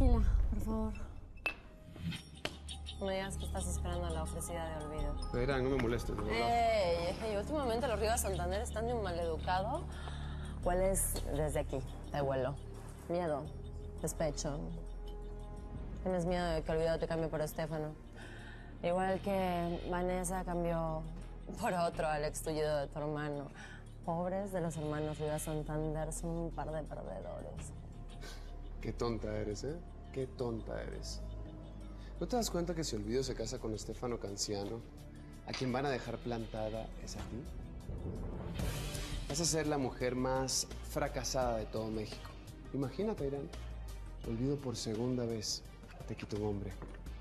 Tequila, por favor. No me digas que estás esperando la ofrecida de olvido. Verán, no me molestes, de verdad. Ey, últimamente los Rivas Santander están de un maleducado. ¿Cuál es desde aquí? Te huelo. Miedo, despecho. Tienes miedo de que Olvido te cambie por Estefano. Igual que Vanessa cambió por otro al ex tullido de tu hermano. Pobres de los hermanos Rivas Santander, son un par de perdedores. Qué tonta eres, ¿eh? Qué tonta eres. ¿No te das cuenta que si Olvido se casa con Estefano Canciano, a quien van a dejar plantada es a ti? Vas a ser la mujer más fracasada de todo México. Imagínate, Irán. Olvido por segunda vez te quito un hombre.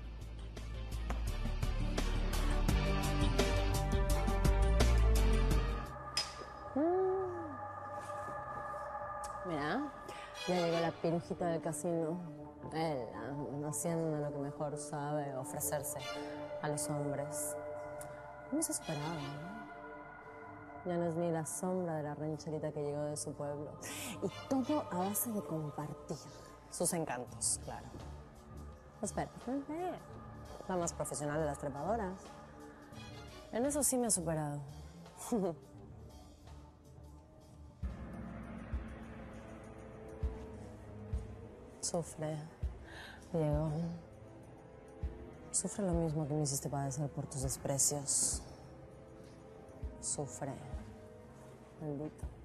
Mira, ya llegó la pirujita del casino. Él, haciendo lo que mejor sabe, ofrecerse a los hombres. No se esperaba, ¿no? Ya no es ni la sombra de la rancherita que llegó de su pueblo. Y todo a base de compartir sus encantos, claro. Espera, la más profesional de las trepadoras. En eso sí me ha superado. Sufre, Diego. Sufre lo mismo que me hiciste padecer por tus desprecios. Sufre, maldito.